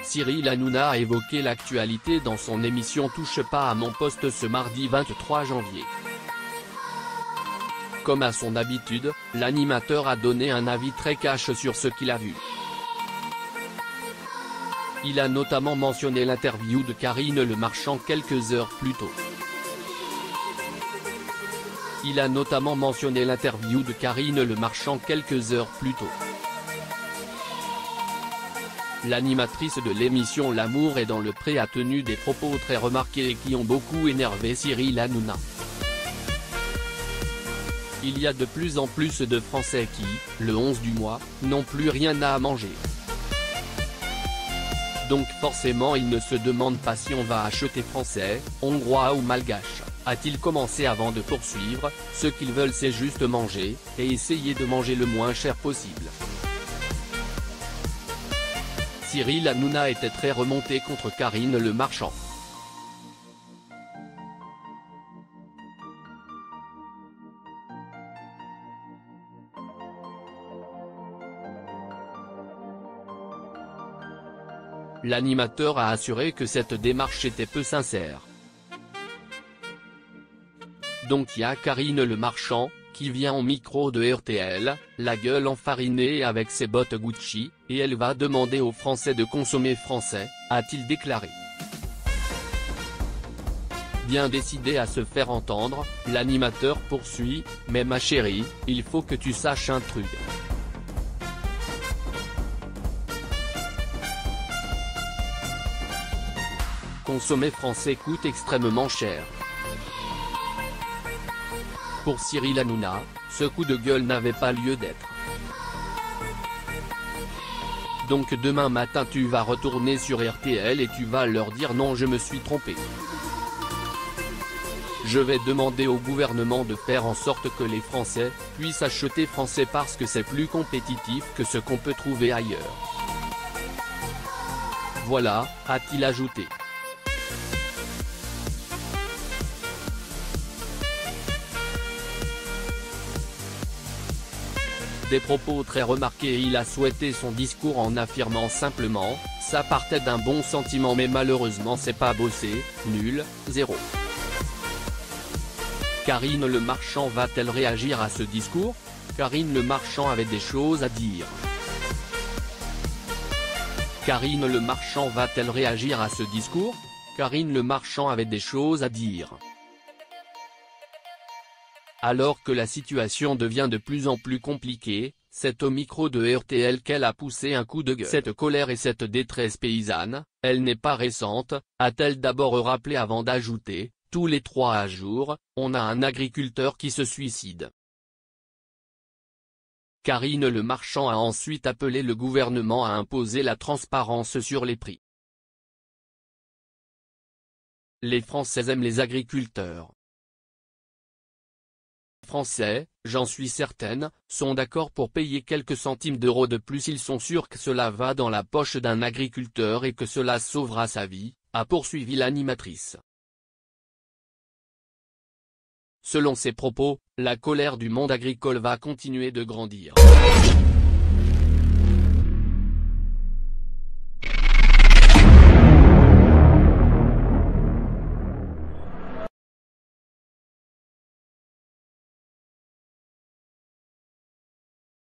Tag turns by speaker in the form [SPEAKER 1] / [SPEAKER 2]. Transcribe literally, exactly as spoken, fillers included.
[SPEAKER 1] Cyril Hanouna a évoqué l'actualité dans son émission Touche pas à mon poste ce mardi vingt-trois janvier. Comme à son habitude, l'animateur a donné un avis très cash sur ce qu'il a vu. Il a notamment mentionné l'interview de Karine Le Marchand quelques heures plus tôt. Il a notamment mentionné l'interview de Karine Le Marchand quelques heures plus tôt. L'animatrice de l'émission L'amour est dans le pré a tenu des propos très remarqués et qui ont beaucoup énervé Cyril Hanouna. Il y a de plus en plus de Français qui, le onze du mois, n'ont plus rien à manger. Donc forcément ils ne se demandent pas si on va acheter français, hongrois ou malgache, a-t-il commencé avant de poursuivre, ce qu'ils veulent c'est juste manger, et essayer de manger le moins cher possible. Cyril Hanouna était très remonté contre Karine Le Marchand. L'animateur a assuré que cette démarche était peu sincère. Donc il y a Karine Le Marchand, qui vient au micro de R T L, la gueule enfarinée avec ses bottes Gucci, et elle va demander aux Français de consommer français, a-t-il déclaré. Bien décidé à se faire entendre, l'animateur poursuit, « Mais ma chérie, il faut que tu saches un truc. Consommer français coûte extrêmement cher. » Pour Cyril Hanouna, ce coup de gueule n'avait pas lieu d'être. Donc demain matin tu vas retourner sur R T L et tu vas leur dire non je me suis trompé. Je vais demander au gouvernement de faire en sorte que les Français puissent acheter français parce que c'est plus compétitif que ce qu'on peut trouver ailleurs. Voilà, a-t-il ajouté. Des propos très remarqués et il a souhaité son discours en affirmant simplement, ça partait d'un bon sentiment mais malheureusement c'est pas bossé, nul, zéro. Karine Le Marchand va-t-elle réagir à ce discours? Karine Le Marchand avait des choses à dire. Karine Le Marchand va-t-elle réagir à ce discours? Karine Le Marchand avait des choses à dire. Alors que la situation devient de plus en plus compliquée, c'est au micro de R T L qu'elle a poussé un coup de gueule. Cette colère et cette détresse paysanne, elle n'est pas récente, a-t-elle d'abord rappelé avant d'ajouter, tous les trois jours, on a un agriculteur qui se suicide. Karine Le Marchand a ensuite appelé le gouvernement à imposer la transparence sur les prix. Les Français aiment les agriculteurs. Français, j'en suis certaine, sont d'accord pour payer quelques centimes d'euros de plus ils sont sûrs que cela va dans la poche d'un agriculteur et que cela sauvera sa vie, a poursuivi l'animatrice. Selon ses propos, la colère du monde agricole va continuer de grandir.